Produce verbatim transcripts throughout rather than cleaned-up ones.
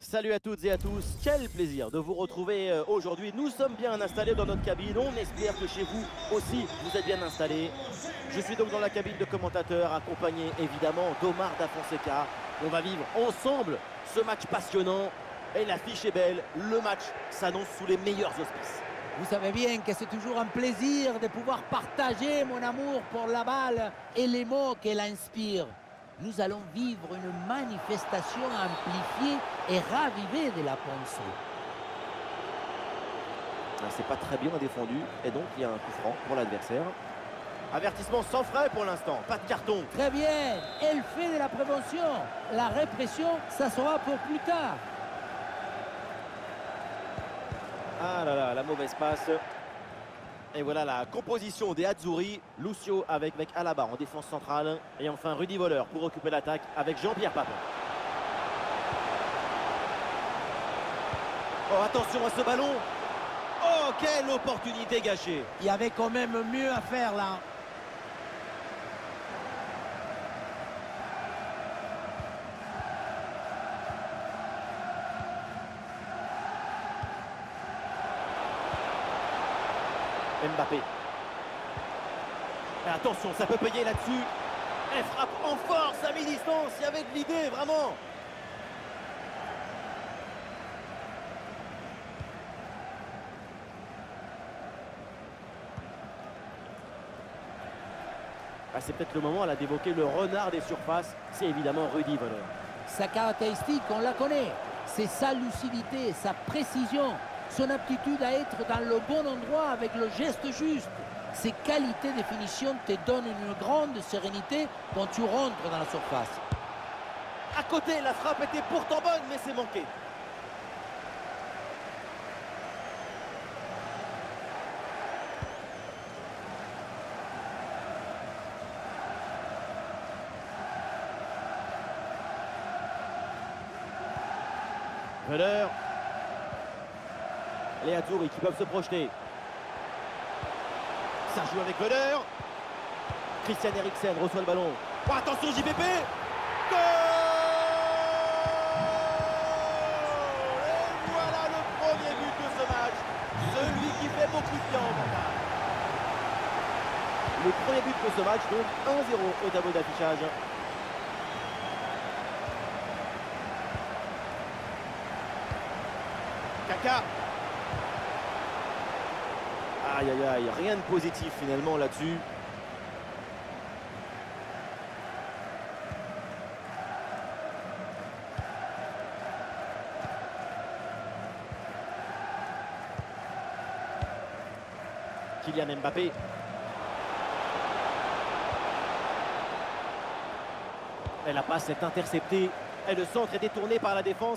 Salut à toutes et à tous, quel plaisir de vous retrouver euh, aujourd'hui. Nous sommes bien installés dans notre cabine, on espère que chez vous aussi vous êtes bien installés. Je suis donc dans la cabine de commentateur, accompagné évidemment d'Omar Da Fonseca. On va vivre ensemble ce match passionnant et l'affiche est belle, le match s'annonce sous les meilleurs auspices. Vous savez bien que c'est toujours un plaisir de pouvoir partager mon amour pour la balle et les mots qu'elle inspire. Nous allons vivre une manifestation amplifiée et ravivée de la pensée. C'est pas très bien défendu et donc il y a un coup franc pour l'adversaire. Avertissement sans frais pour l'instant, pas de carton. Très bien, elle fait de la prévention. La répression, ça sera pour plus tard. Ah là là, la mauvaise passe. Et voilà la composition des Azzurri. Lucio avec, avec Alaba en défense centrale. Et enfin Rudy Voleur pour occuper l'attaque avec Jean-Pierre Papin. Oh, attention à ce ballon. Oh, quelle opportunité gâchée. Il y avait quand même mieux à faire là. Mbappé. Et attention, ça peut payer là-dessus. Elle frappe en force à mi-distance. Il y avait de l'idée, vraiment. Ah, c'est peut-être le moment là d'évoquer le renard des surfaces. C'est évidemment Rudy Voleur. Sa caractéristique, on la connaît. C'est sa lucidité, sa précision. Son aptitude à être dans le bon endroit avec le geste juste. Ces qualités de finition te donnent une grande sérénité quand tu rentres dans la surface. À côté, la frappe était pourtant bonne, mais c'est manqué. Voleur. Les Azzurri qui peuvent se projeter. Ça joue avec Voleur. Christian Eriksen reçoit le ballon. Oh, attention J P P. Goal. Et voilà le premier but de ce match. Celui qui fait beaucoup de bien en attaque. Le premier but de ce match, donc un zéro au tableau d'affichage. Kaka. Aïe aïe aïe, rien de positif finalement là-dessus. Kylian Mbappé. Et la passe est interceptée. Et le centre est détourné par la défense.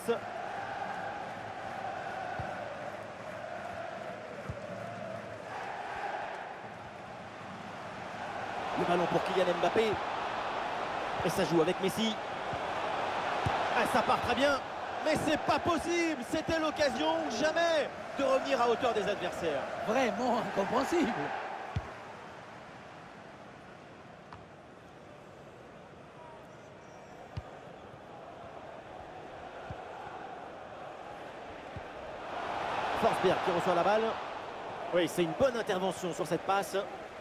Le ballon pour Kylian Mbappé. Et ça joue avec Messi. Et ça part très bien. Mais c'est pas possible. C'était l'occasion jamais de revenir à hauteur des adversaires. Vraiment incompréhensible. Forsberg qui reçoit la balle. Oui, c'est une bonne intervention sur cette passe.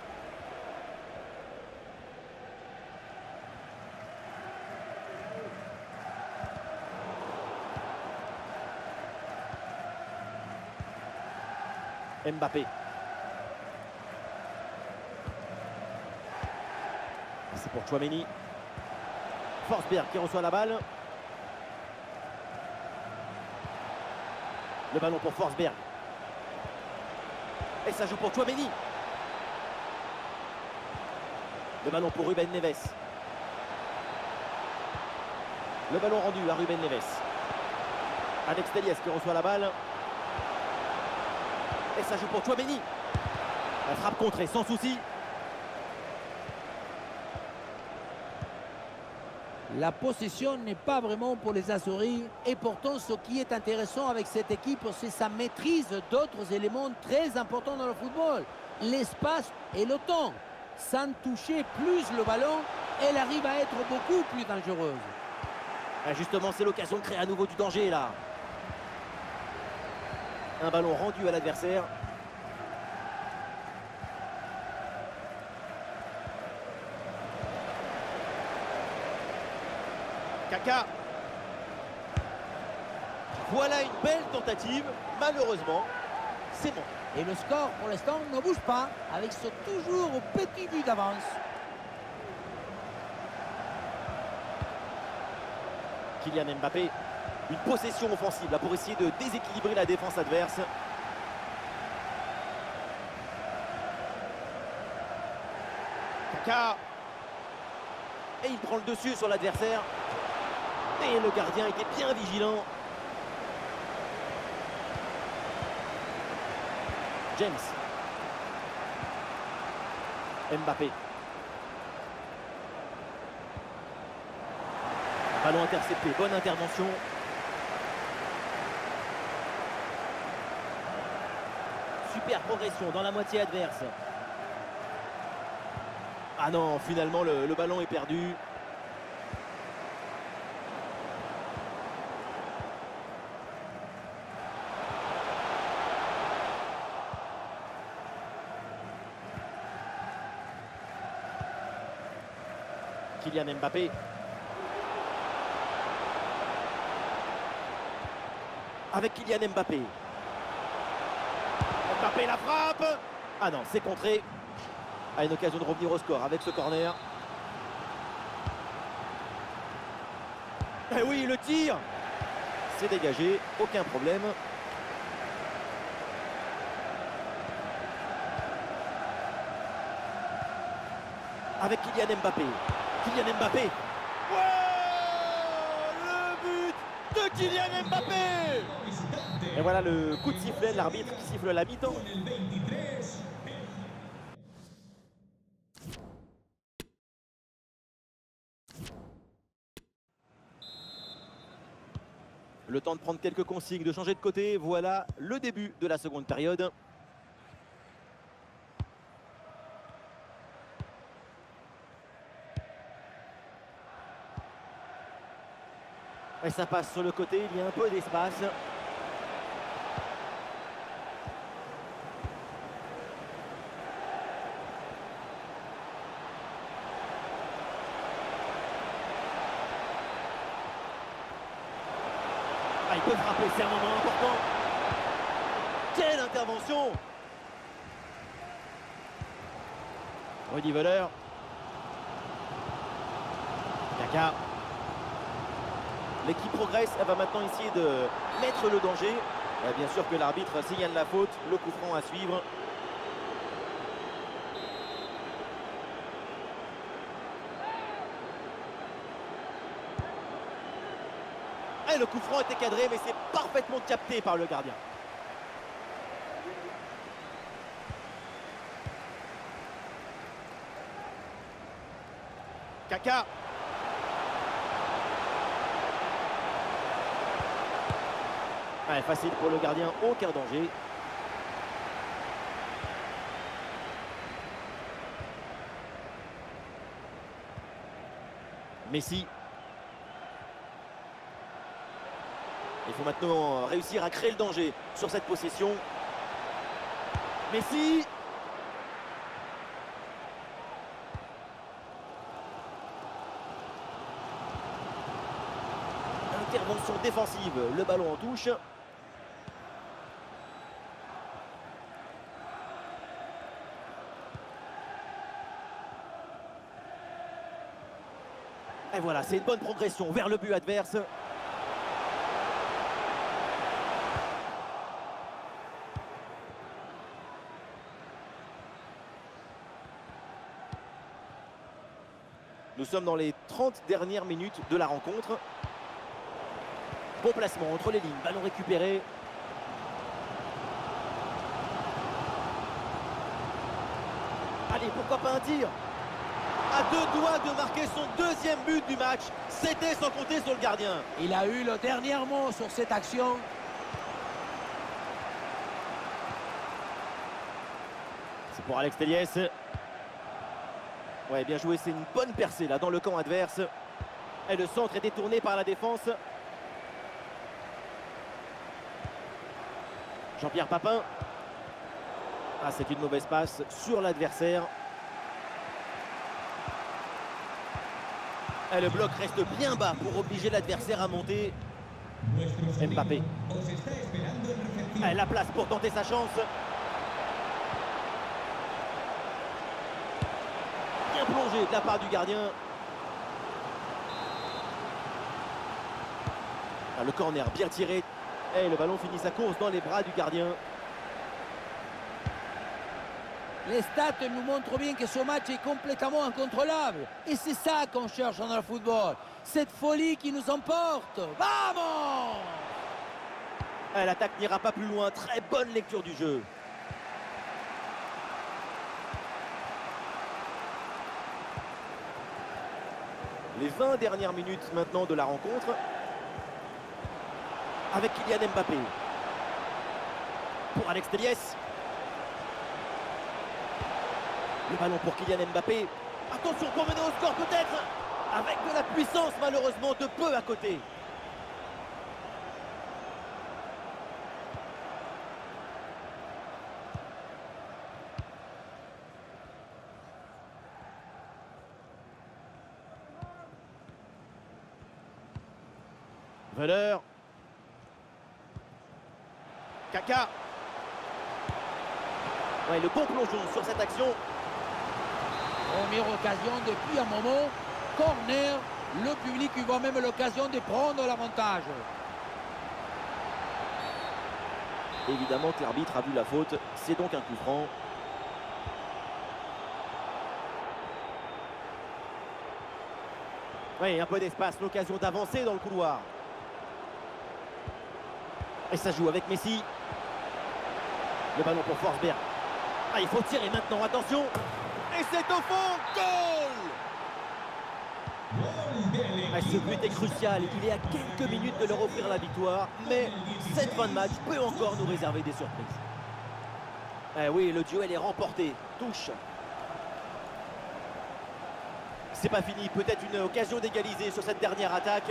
Mbappé. C'est pour Tchouaméni. Forsberg qui reçoit la balle. Le ballon pour Forsberg. Et ça joue pour Tchouaméni. Le ballon pour Ruben Neves. Le ballon rendu à Ruben Neves. Alex Telles qui reçoit la balle. Et ça joue pour Tchouaméni. La frappe contrée sans souci. La possession n'est pas vraiment pour les Azzurri. Et pourtant, ce qui est intéressant avec cette équipe, c'est sa maîtrise d'autres éléments très importants dans le football. L'espace et le temps. Sans toucher plus le ballon, elle arrive à être beaucoup plus dangereuse. Et justement, c'est l'occasion de créer à nouveau du danger là. Un ballon rendu à l'adversaire. Kaka. Voilà une belle tentative. Malheureusement, c'est bon. Et le score, pour l'instant, ne bouge pas, avec ce toujours petit but d'avance. Kylian Mbappé. Une possession offensive là, pour essayer de déséquilibrer la défense adverse. Kaka. Et il prend le dessus sur l'adversaire. Et le gardien était bien vigilant. James. Mbappé. Ballon intercepté, bonne intervention. Super progression dans la moitié adverse. Ah non, finalement le, le ballon est perdu. Kylian Mbappé. Avec Kylian Mbappé. Mbappé la frappe. Ah non, c'est contré. A une occasion de revenir au score avec ce corner. Eh oui, le tir. C'est dégagé, aucun problème. Avec Kylian Mbappé. Kylian Mbappé. Ouais, le but de Kylian Mbappé. Et voilà le coup de sifflet de l'arbitre qui siffle la mi-temps. Le temps de prendre quelques consignes, de changer de côté. Voilà le début de la seconde période. Et ça passe sur le côté, il y a un peu d'espace. Ah, il peut frapper, c'est un moment important. Quelle intervention! Rudy Völler. Kaka. L'équipe progresse, elle va maintenant essayer de mettre le danger. Euh, bien sûr que l'arbitre signale la faute, le coup franc à suivre. Et le coup franc était cadré, mais c'est parfaitement capté par le gardien. Kaka. Ouais, facile pour le gardien, aucun danger. Messi. Il faut maintenant réussir à créer le danger sur cette possession. Messi. Intervention défensive, le ballon en touche. Et voilà, c'est une bonne progression vers le but adverse. Nous sommes dans les trente dernières minutes de la rencontre. Bon placement entre les lignes, ballon récupéré. Allez, pourquoi pas un tir? À deux doigts de marquer son deuxième but du match. C'était sans compter sur le gardien. Il a eu le dernier mot sur cette action. C'est pour Alex Telles. Ouais, bien joué, c'est une bonne percée là dans le camp adverse. Et le centre est détourné par la défense. Jean-Pierre Papin. Ah, c'est une mauvaise passe sur l'adversaire. Et le bloc reste bien bas pour obliger l'adversaire à monter. Mbappé. Ah, la place pour tenter sa chance. Bien plongé de la part du gardien. Ah, le corner bien tiré. Et le ballon finit sa course dans les bras du gardien. Les stats nous montrent bien que ce match est complètement incontrôlable. Et c'est ça qu'on cherche dans le football. Cette folie qui nous emporte. Vamos! L'attaque n'ira pas plus loin. Très bonne lecture du jeu. Les vingt dernières minutes maintenant de la rencontre. Avec Kylian Mbappé. Pour Alex Telles. Le ballon pour Kylian Mbappé. Attention pour mener au score peut-être. Avec de la puissance malheureusement de peu à côté. Valeur. Kaka. Ouais, le bon plongeon sur cette action. Première occasion depuis un moment. Corner. Le public y voit même l'occasion de prendre l'avantage. Évidemment que l'arbitre a vu la faute. C'est donc un coup franc. Oui, un peu d'espace. L'occasion d'avancer dans le couloir. Et ça joue avec Messi. Le ballon pour Forsberg. Ah, il faut tirer maintenant, attention. Et c'est au fond, goal! Ah, ce but est crucial, il est à quelques minutes de leur offrir la victoire, mais cette fin de match peut encore nous réserver des surprises. Ah oui, le duel est remporté, touche. C'est pas fini, peut-être une occasion d'égaliser sur cette dernière attaque.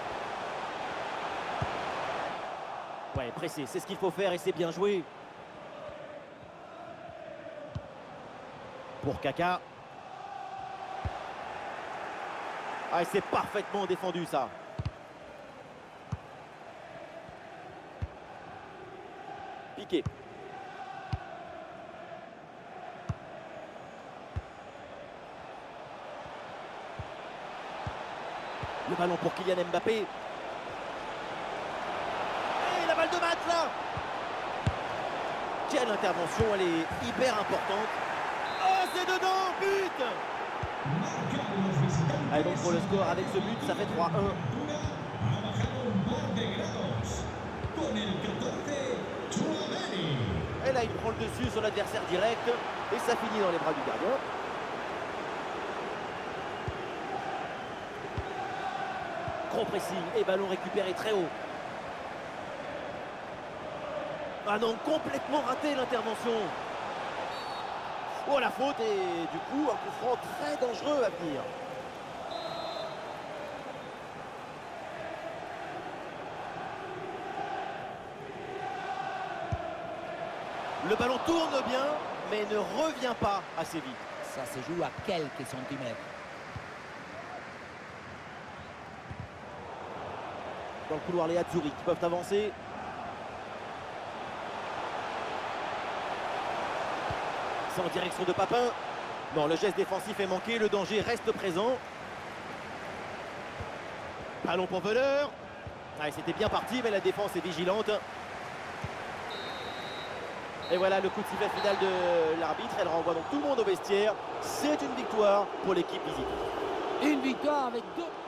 Ouais, pressé, c'est ce qu'il faut faire et c'est bien joué. Pour Kaka. Ah, c'est parfaitement défendu ça. Piqué. Le ballon pour Kylian Mbappé. Et la balle de match là. Quelle intervention, elle est hyper importante. Oh, c'est dedans, but! Allez, donc pour le score, avec ce but, ça fait trois un. Et là, il prend le dessus sur l'adversaire direct. Et ça finit dans les bras du gardien. Gros pressing et ballon récupéré très haut. Ah non, complètement raté l'intervention. Oh, la faute et du coup un coup franc très dangereux à venir. Le ballon tourne bien mais ne revient pas assez vite. Ça se joue à quelques centimètres. Dans le couloir, les Azzurri qui peuvent avancer. C'est en direction de Papin. Non, le geste défensif est manqué, le danger reste présent. Ballon pour Valeur. Ah, c'était bien parti, mais la défense est vigilante. Et voilà le coup de sifflet final de l'arbitre. Elle renvoie donc tout le monde au vestiaire. C'est une victoire pour l'équipe visite. Une victoire avec deux...